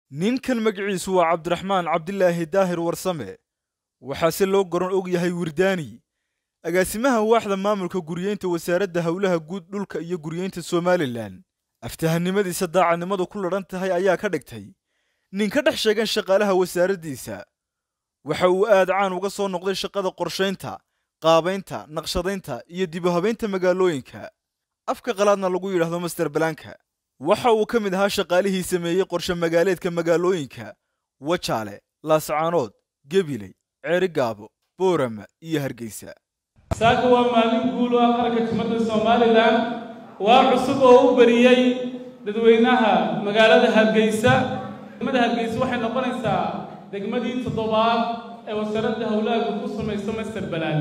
ninkan magaciisu waa Cabdiraxmaan Cabdilaahi Daahir Warsame waxaase loo goran og yahay Wirdaani agaasimaha waaxda maamulka guriyeynta wasaaradda hawlaha guud dhulka iyo guriyeynta Soomaaliland aftahanimadiisa daacadnimadu ku ladhan tahay ayaa ka dhigtay nin ka dhex sheegan shaqaalaha wasaaraddiisa waxa uu aad caan uga soo noqday shaqada qorsheynta qaabaynta naqshadaynta iyo dib u habeynta magaalooyinka afka qalaadna lagu yiraahdo master planka waxa uu ka mid ahaa shaqaalihii sameeyay qorshe magaaleedka magaalooyinka Wajaale Laascaanood Gabiley Ceerigaabo Boorama iyo Hargeysa saaka waa maalin guul ah qaranka Jamhuuriyadda Soomaaliland waa cusub oo u bariyay dadweynaha magaalada Hargeysa waxay noqonaysaa degmadii 7aad ee wasaaradda hawlaha guud u sameeyay master plan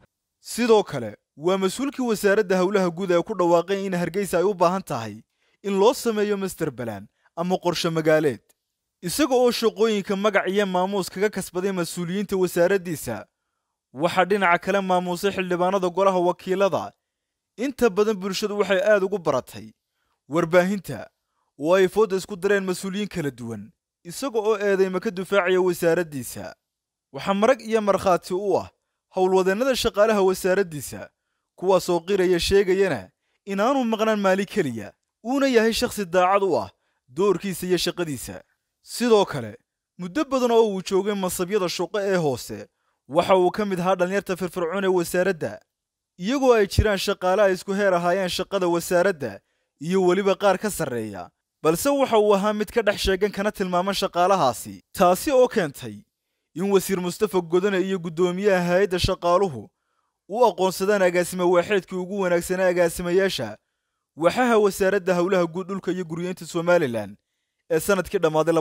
sidoo kale waa mas'uulkii wasaaradda hawlaha guud ee ku dhawaaqay in Hargeysa ay u baahan tahay in loo sameeyo master plan ama qorshe magaaleed isaga oo shaqooyinka magac iyo maamuus kaga kasbaday mas'uuliyiinta wasaaraddiisa waxa dhinaca kale maamuusay xildhibaanada golaha wakiilada inta badan bulshadu waxay aad ugu baratay warbaahinta oo ay fooda isku dareen mas'uuliyiin kala duwan isaga oo eedeyma ka difaacaya wasaaraddiisa waxa marag iyo markhaati u ah howlwadeenada shaqaalaha wasaaraddiisa kuwaas oo qiraya sheegayana inaanu maqnaan maali kaliya uuna yahay shakhsi daacad u ah doorkiisa iyo shaqadiisa sidoo kale muddo badan oo uu joogay masabyada shaqo ee hoose waxa uu ka mid ahaa dhalinyarta firfircoon ee wasaaradda iyagoo ay jiraan shaqaale ay isku heer ahaayeen shaqada wasaaradda iyo weliba qaar ka sarreeya balse waxa uu ahaa mid ka dhex sheegan kana tilmaaman shaqaalahaasi taasi oo keentay in wasiir Mustafa Godone iyo gudoomiyaha hay'adda shaqaaluhu u aqoonsadaan agaasime waaxeedkii ugu wanaagsanaa agaasimayaasha waxaha wasaaradda hawlaha guud dhulka iyo guriyeynta Soomaaliland ee sanadkii dhamaaday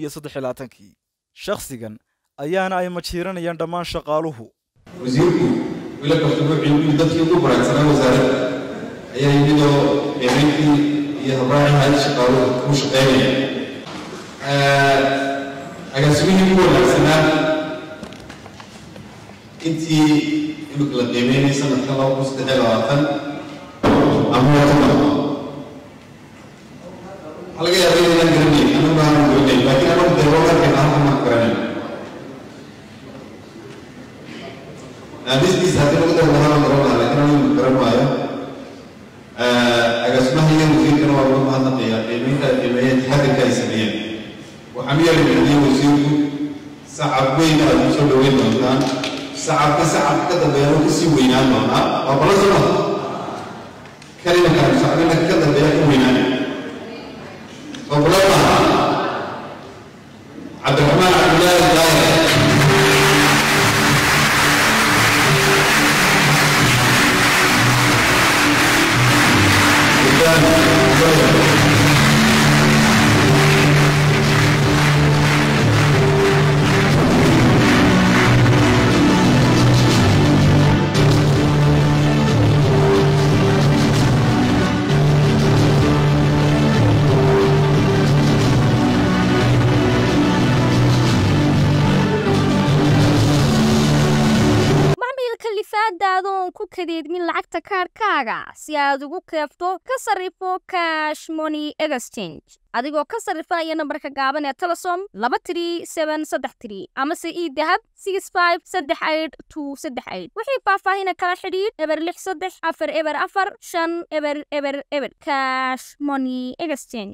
2023 shakhsigan ayaana ay majiiranayaan dhammaan shaqaaluhu wasiirku wila kasbuucii dadkii ugu baraarsanaa wasaaradda ayaa yimidoo eedaykii iyo habraaci hay'adda shaqaaluhu ku shaqeynaya agaasimihii ugu wanaagsanaa intii imika la qiimeynay sanadka 2023 ama halka yaabay inaan garanay ama baan garanay laakiin ama deegaanka aan ma garanay This hadii lagu dawladaha garoonka laakiin aan garan maayo agaasimaha iyo wasiirka waa ugu mahadnaqaya qiimeynta taxadirka ay sameeyeen waxaan yeelay wasiirku sacab weyn aad u soo dhaweyn doontaan sacab ka dambeeya oo si weynaan doona waa balasana كلمة سعدنا كذا بيأكلنا فبلغنا عبد الرحمن عبد الله الداهر ku kadeed min lacagta kaarkaaga si aad ugu keefto ka sarrifo cash money exchange adigoo ka sarrifaya nambarka gaaban ee Telesom 23733 ama se idahab 6538 wixii faahfaahin kala xiriir eber 63 4 eber 4 5 eber cash money exchange